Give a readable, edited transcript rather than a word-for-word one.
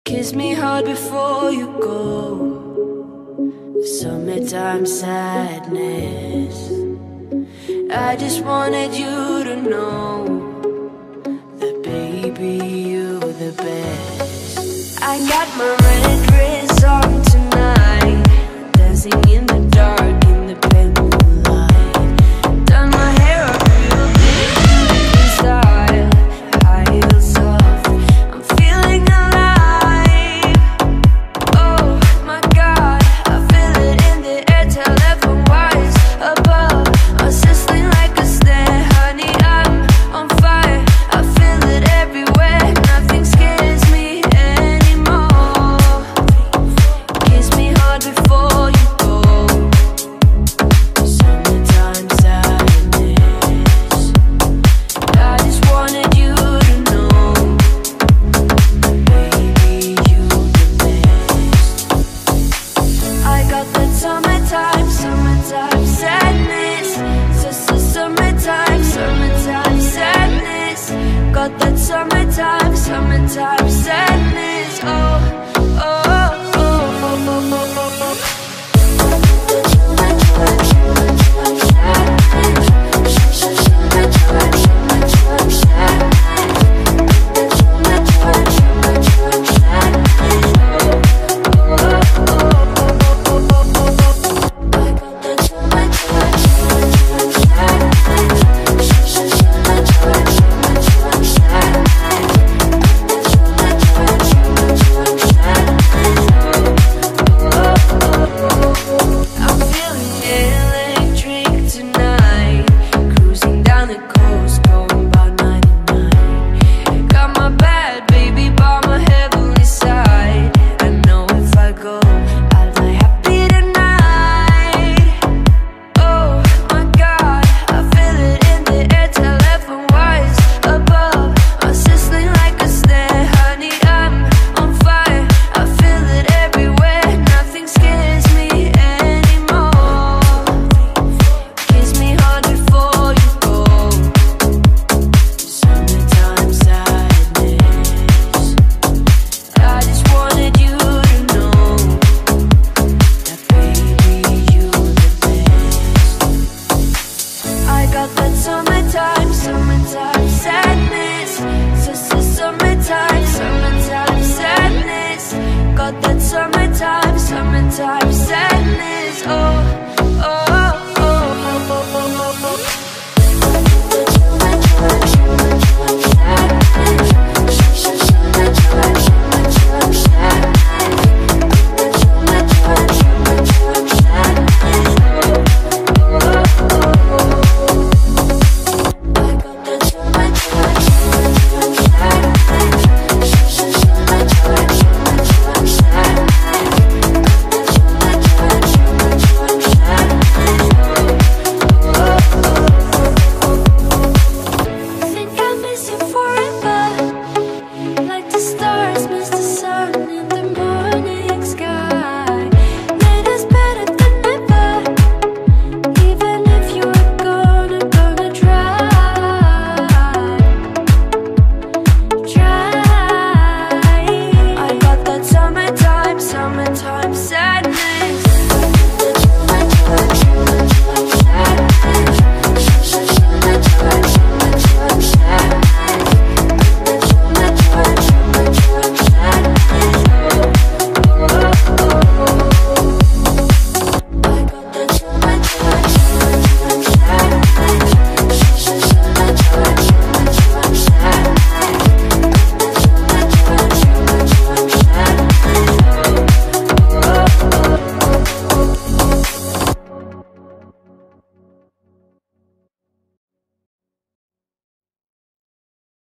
Kiss me hard before you go. Summertime sadness. I just wanted you to know that baby, you're the best. I got my red dress on tonight, dancing in the dark in the pale moonlight. Done my hair up real big in style, high heels off, I'm feeling alive. Oh my God, I feel it in the air, telephone wires above, I'm sizzling like a snare. Honey, I'm on fire, I feel it everywhere. Nothing scares me anymore. Kiss me hard before you go. Summertime sadness. I just wanted you to know, baby, you the best. I got that summertime sadness. Summertime sadness. Got that summertime sadness.